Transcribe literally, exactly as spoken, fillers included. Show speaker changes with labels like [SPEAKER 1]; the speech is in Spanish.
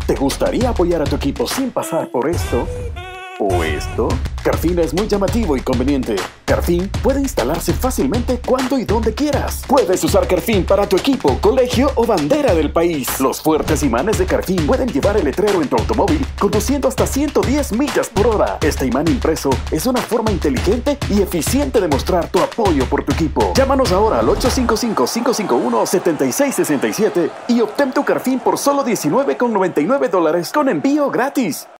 [SPEAKER 1] ¿Te gustaría apoyar a tu equipo sin pasar por esto o esto? Carfin es muy llamativo y conveniente. Carfin puede instalarse fácilmente cuando y donde quieras. Puedes usar Carfin para tu equipo, colegio o bandera del país. Los fuertes imanes de Carfin pueden llevar el letrero en tu automóvil conduciendo hasta ciento diez millas por hora. Este imán impreso es una forma inteligente y eficiente de mostrar tu apoyo por tu equipo. Llámanos ahora al ocho cinco cinco, cinco cinco uno, siete seis seis siete y obtén tu Carfin por solo diecinueve con noventa y nueve dólares con envío gratis.